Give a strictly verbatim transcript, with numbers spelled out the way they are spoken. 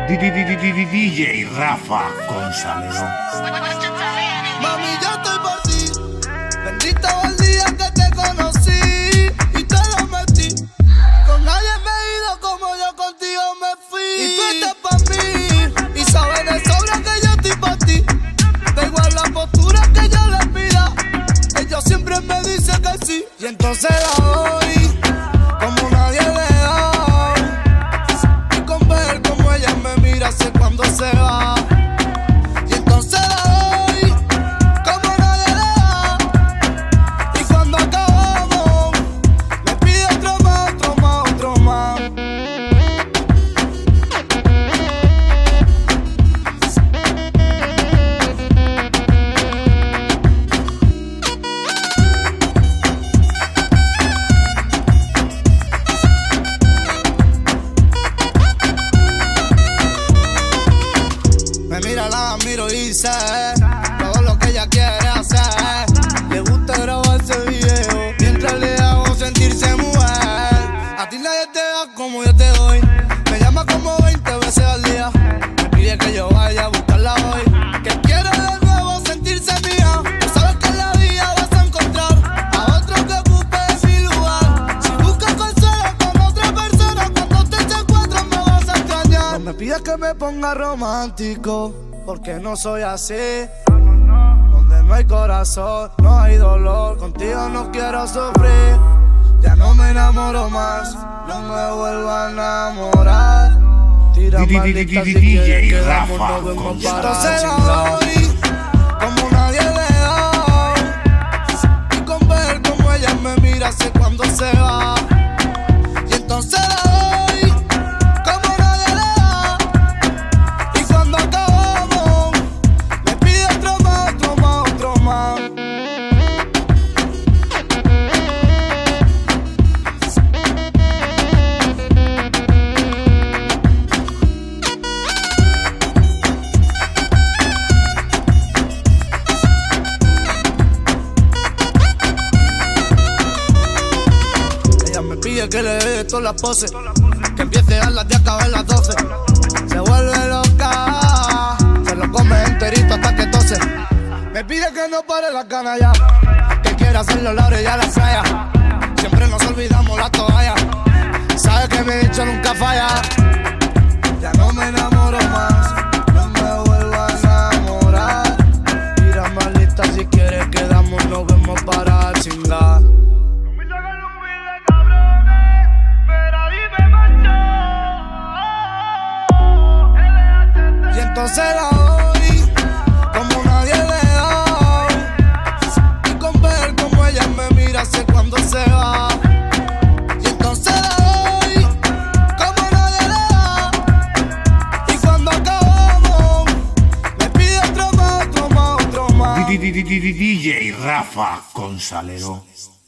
D J Rafa González. Mami, yo estoy por ti. Bendito el día que te conocí y te lo metí. Con nadie me he ido como yo contigo me fui. Y tú estás pa' mí y sabes de sobra que yo estoy pa' ti. Da igual la postura que yo les pida, ellos siempre me dicen que sí. Y entonces la doy como nadie le da. Y con ver como ella me mira sé cuando se va. Y entonces la doy como nadie le da. Y cuando acabamos me pide otro más, otro más, otro más. Me mira, la miro y sé todo lo que ella quiere hacer. Le gusta grabarse video mientras le hago sentirse mujer. A ti nadie te da como yo te doy. Me llama como veinte veces al día. Me pide que yo vaya a buscarla hoy. Que quiere de nuevo sentirse mía. Tú sabes que en la vida vas a encontrar a otro que ocupe mi lugar. Si buscas consuelo con otra persona, cuando te encuentras me vas a extrañar. No me pidas que me ponga romántico, porque no soy así. Donde no hay corazón, no hay dolor. Contigo no quiero sufrir. Ya no me enamoro más, no me vuelvo a enamorar. Tira maldita si quieres que damos, nos vemos para entonces la doy como nadie le da. Y con ver como ella me mira sé cuando se va. Y entonces la doy como nadie le da. Y cuando acabamos me pide otro más, otro más, otro más. Ella me pide que le dé todas las poses, que empiece a las diez, acabe a las doce. Se vuelve loca, se lo come enterito hasta que tose. Me pide que no pare la cana ya, que quiera hacerlo la orilla de la playa. Siempre nos olvidamos la toalla, sabe que mi dicho nunca falla. Ya no me enamoro más, no me vuelvo a enamorar. Mira maldita si quieres quedamos, nos vemos para chingar. Y entonces la doy como nadie le da. Y con ver como ella me mira sé cuando se va. Y entonces la doy como nadie le da. Y cuando acabamos me pide otro más, otro más, otro más. D J Rafa González.